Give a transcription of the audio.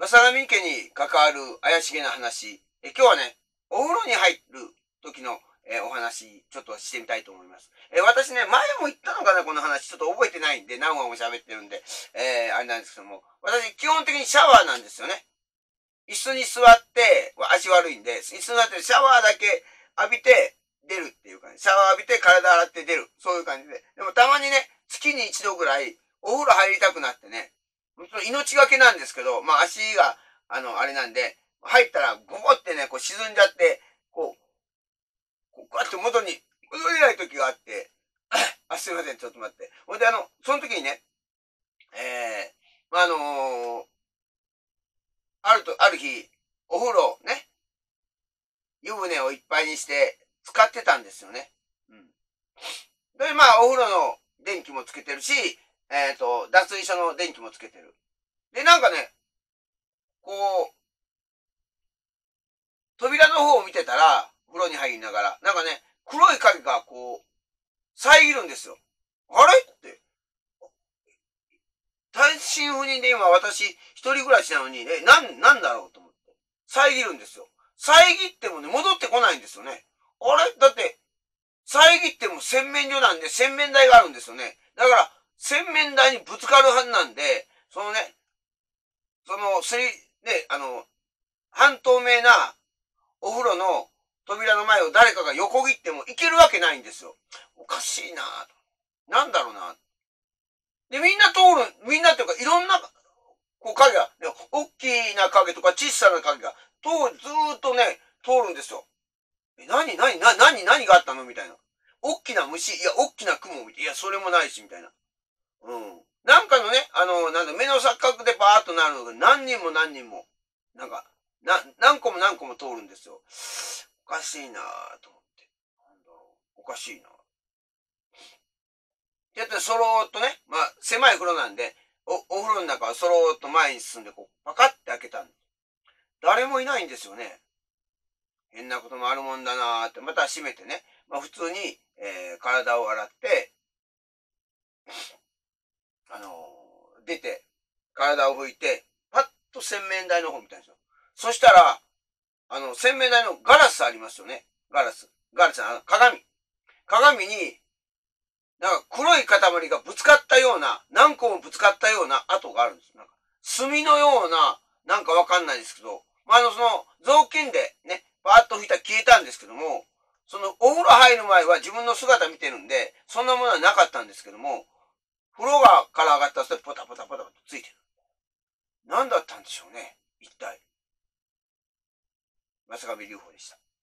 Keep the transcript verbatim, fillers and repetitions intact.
相模家に関わる怪しげな話、え今日はね、お風呂に入る時の、えー、お話、ちょっとしてみたいと思います。えー、私ね、前も言ったのかな、この話。ちょっと覚えてないんで、何話も喋ってるんで、えー、あれなんですけども、私、基本的にシャワーなんですよね。椅子に座って、足悪いんで、椅子に座ってシャワーだけ浴びて出るっていう感じ。シャワー浴びて体洗って出る。そういう感じで。でもたまにね、月に一度ぐらい、お風呂入りたくなってね、命がけなんですけど、まあ足が、あの、あれなんで、入ったらゴボってね、こう沈んじゃって、こう、こうガッと元に戻れない時があって、あ、すいません、ちょっと待って。ほんであの、その時にね、えー、まあ、あのー、あると、ある日、お風呂ね、湯船をいっぱいにして使ってたんですよね。うん。で、まあ、お風呂の電気もつけてるし、えっと、脱衣所の電気もつけてる。で、なんかね、こう、扉の方を見てたら、風呂に入りながら、なんかね、黒い影がこう、遮るんですよ。あれって。単身赴任で今私、一人暮らしなのに、え、なん、なんだろうと思って。遮るんですよ。遮ってもね、戻ってこないんですよね。あれだって、遮っても洗面所なんで洗面台があるんですよね。だから、洗面台にぶつかるはずなんで、そのね、その、すり、ね、あの、半透明なお風呂の扉の前を誰かが横切ってもいけるわけないんですよ。おかしいなぁと。なんだろうな。で、みんな通る、みんなっていうか、いろんな、こう影が、ね、大きな影とか小さな影が、通る、ずーっとね、通るんですよ。え、何、何、何、何、何があったのみたいな。大きな虫、いや、大きな雲みたいな。いや、それもないし、みたいな。うん。なんかのね、あの、なんだ、目の錯覚でバーっとなるのが何人も何人も、なんか、な、何個も何個も通るんですよ。おかしいなぁと思って。なんだろう。おかしいなぁ。やってそろーっとね、まあ、狭い風呂なんで、お、お風呂の中はそろーっと前に進んで、こう、パカッて開けたんです。誰もいないんですよね。変なこともあるもんだなーって、また閉めてね、まあ普通に、えー、体を洗って、あのー、出て、体を拭いて、パッと洗面台の方見たんですよ。そしたら、あの、洗面台のガラスありますよね。ガラス。ガラス、あの、鏡。鏡に、なんか黒い塊がぶつかったような、何個もぶつかったような跡があるんです。なんか、炭のような、なんかわかんないですけど、まあ、あの、その、雑巾でね、バーッと拭いたら消えたんですけども、その、お風呂入る前は自分の姿見てるんで、そんなものはなかったんですけども、風呂がから上がったらそれポタポタポタポタついてる。何だったんでしょうね、一体。正上隆法でした。